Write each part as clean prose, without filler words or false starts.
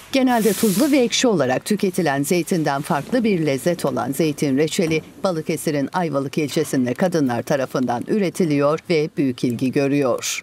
Genelde tuzlu ve ekşi olarak tüketilen zeytinden farklı bir lezzet olan zeytin reçeli, Balıkesir'in Ayvalık ilçesinde kadınlar tarafından üretiliyor ve büyük ilgi görüyor.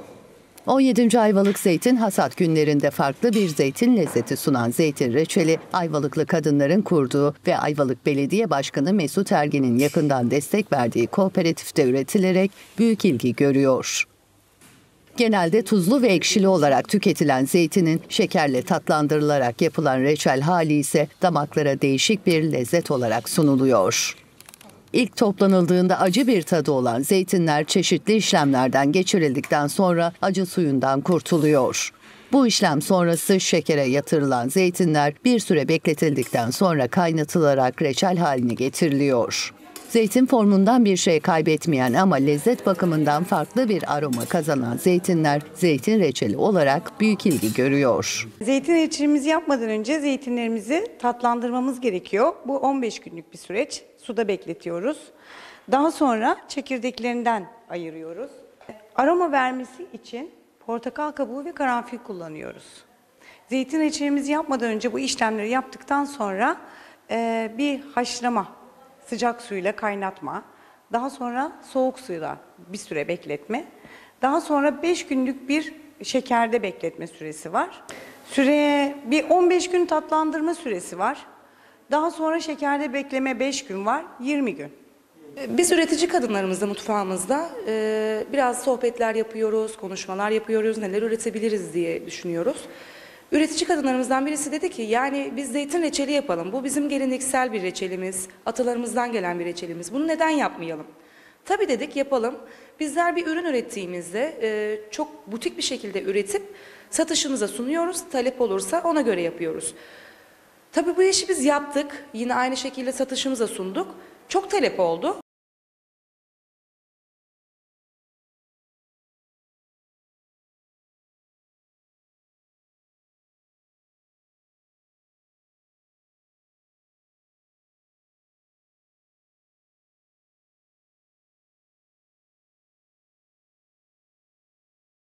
17. Ayvalık Zeytin Hasat Günlerinde farklı bir zeytin lezzeti sunan zeytin reçeli, Ayvalıklı kadınların kurduğu ve Ayvalık Belediye Başkanı Mesut Ergin'in yakından destek verdiği kooperatifte üretilerek büyük ilgi görüyor. Genelde tuzlu ve ekşili olarak tüketilen zeytinin şekerle tatlandırılarak yapılan reçel hali ise damaklara değişik bir lezzet olarak sunuluyor. İlk toplanıldığında acı bir tadı olan zeytinler çeşitli işlemlerden geçirildikten sonra acı suyundan kurtuluyor. Bu işlem sonrası şekere yatırılan zeytinler bir süre bekletildikten sonra kaynatılarak reçel haline getiriliyor. Zeytin formundan bir şey kaybetmeyen ama lezzet bakımından farklı bir aroma kazanan zeytinler zeytin reçeli olarak büyük ilgi görüyor. Zeytin reçelimizi yapmadan önce zeytinlerimizi tatlandırmamız gerekiyor. Bu 15 günlük bir süreç. Suda bekletiyoruz. Daha sonra çekirdeklerinden ayırıyoruz. Aroma vermesi için portakal kabuğu ve karanfil kullanıyoruz. Zeytin reçelimizi yapmadan önce bu işlemleri yaptıktan sonra bir haşlama, sıcak suyla kaynatma, daha sonra soğuk suyla bir süre bekletme, daha sonra 5 günlük bir şekerde bekletme süresi var. Süreye bir 15 gün tatlandırma süresi var. Daha sonra şekerde bekleme 5 gün var, 20 gün. Biz üretici kadınlarımızla mutfağımızda biraz sohbetler yapıyoruz, konuşmalar yapıyoruz, neler üretebiliriz diye düşünüyoruz. Üretici kadınlarımızdan birisi dedi ki yani biz zeytin reçeli yapalım. Bu bizim geleneksel bir reçelimiz, atalarımızdan gelen bir reçelimiz. Bunu neden yapmayalım? Tabii dedik yapalım. Bizler bir ürün ürettiğimizde çok butik bir şekilde üretip satışımıza sunuyoruz. Talep olursa ona göre yapıyoruz. Tabii bu işi biz yaptık. Yine aynı şekilde satışımıza sunduk. Çok talep oldu.